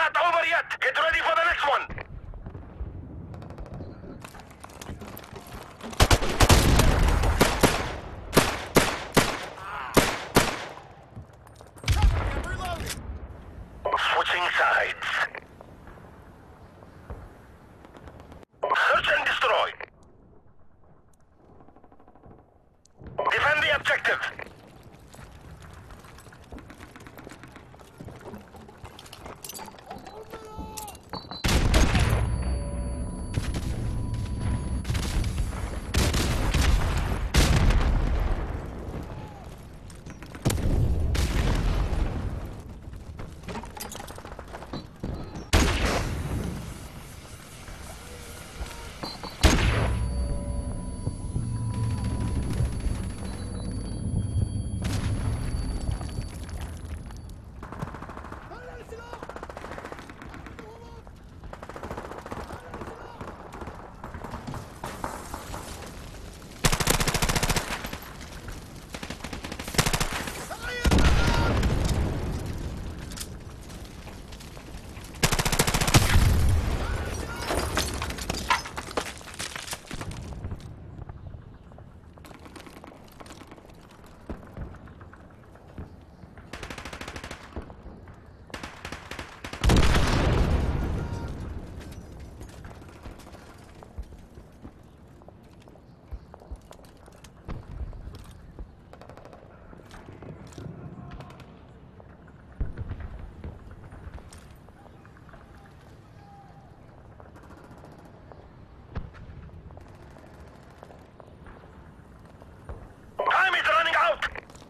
not over yet. Get ready for the next one. Switching sides. Search and destroy. Defend the objective. Time is running out!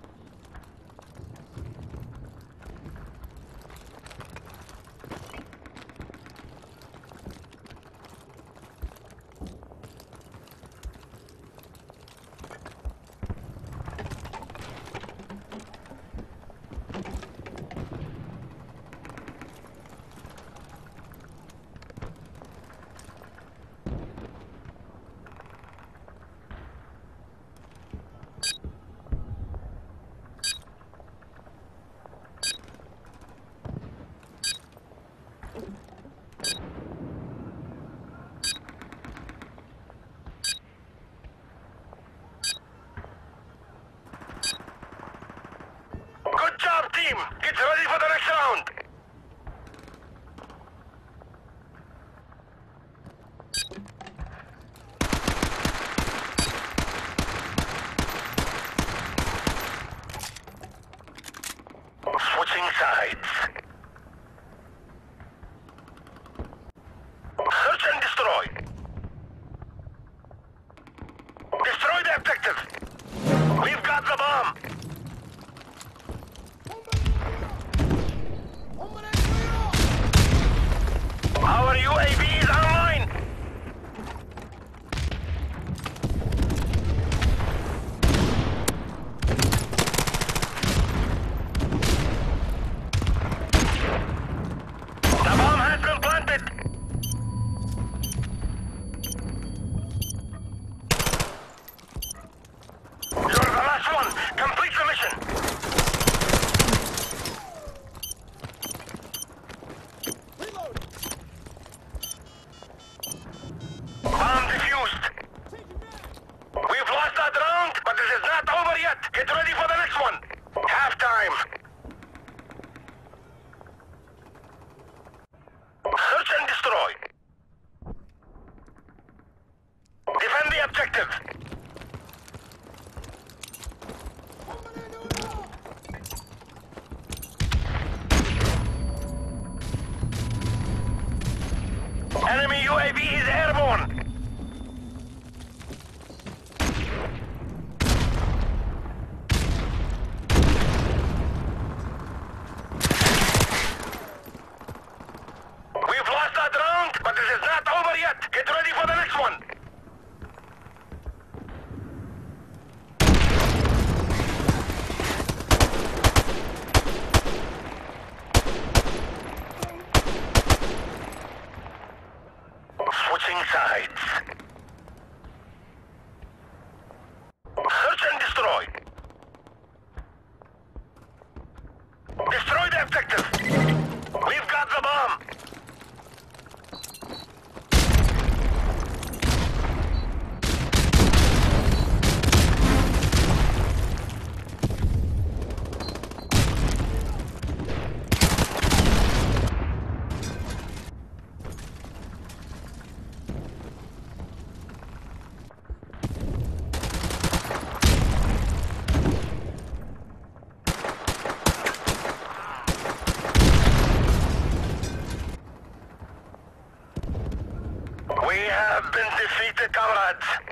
Good job, team! Get ready for the next round! Switching sides. Search and destroy. Destroy the objective. We've got the bomb. Our UAV is online. The bomb has been planted. You're the last one. Complete the mission. Bomb defused. We've lost that round, but this is not over yet. Get ready for the next one. Halftime. Search and destroy. Defend the objective. Enemy UAV is airborne. We've lost that round, but this is not over yet. Get ready for the next one. Switching sides. Search and destroy. Destroy the objective. We've got the bomb. We have been defeated, comrades.